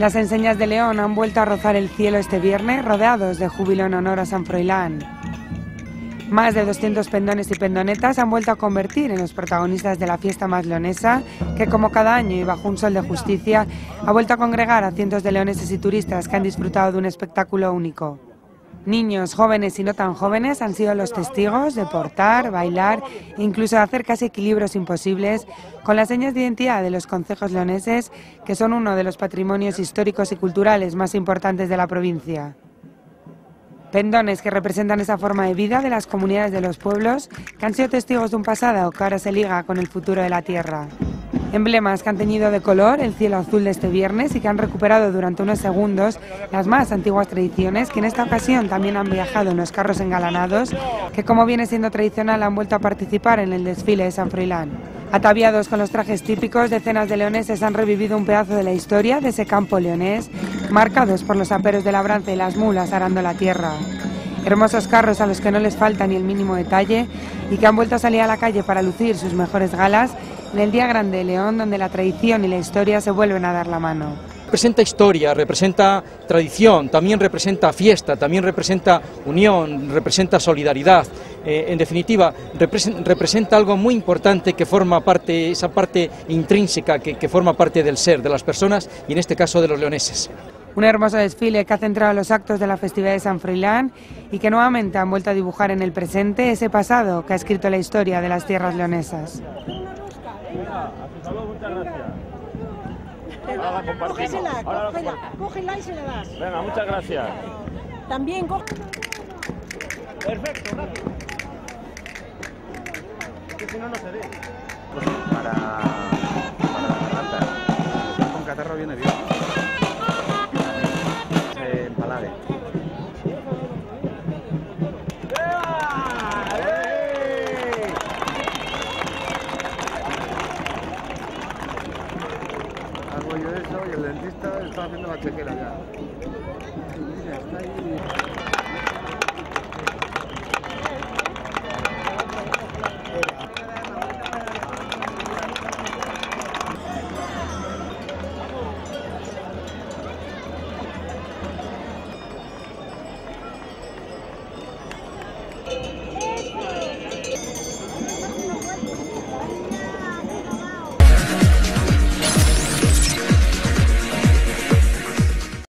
Las enseñas de León han vuelto a rozar el cielo este viernes, rodeados de júbilo en honor a San Froilán. Más de 200 pendones y pendonetas han vuelto a convertir en los protagonistas de la fiesta más leonesa, que como cada año y bajo un sol de justicia, ha vuelto a congregar a cientos de leoneses y turistas que han disfrutado de un espectáculo único. Niños, jóvenes y no tan jóvenes han sido los testigos de portar, bailar e incluso de hacer casi equilibrios imposibles con las señas de identidad de los concejos leoneses, que son uno de los patrimonios históricos y culturales más importantes de la provincia. Pendones que representan esa forma de vida de las comunidades de los pueblos que han sido testigos de un pasado que ahora se liga con el futuro de la tierra. Emblemas que han teñido de color el cielo azul de este viernes y que han recuperado durante unos segundos las más antiguas tradiciones que en esta ocasión también han viajado en los carros engalanados que, como viene siendo tradicional, han vuelto a participar en el desfile de San Froilán. Ataviados con los trajes típicos, decenas de leoneses han revivido un pedazo de la historia de ese campo leonés, marcados por los aperos de labranza y las mulas arando la tierra. Hermosos carros a los que no les falta ni el mínimo detalle y que han vuelto a salir a la calle para lucir sus mejores galas en el Día Grande de León, donde la tradición y la historia se vuelven a dar la mano. Representa historia, representa tradición, también representa fiesta, también representa unión, representa solidaridad. En definitiva, representa algo muy importante que forma parte, esa parte intrínseca que forma parte del ser de las personas y en este caso de los leoneses. Un hermoso desfile que ha centrado los actos de la festividad de San Froilán y que nuevamente han vuelto a dibujar en el presente ese pasado que ha escrito la historia de las tierras leonesas. Cógela y se la das. Venga, muchas gracias. También coge. Perfecto, gracias. Que si no, no se ve. Para la garganta. Con catarro viene bien. Empalare. Hago yo eso y el dentista está haciendo la chequera ya.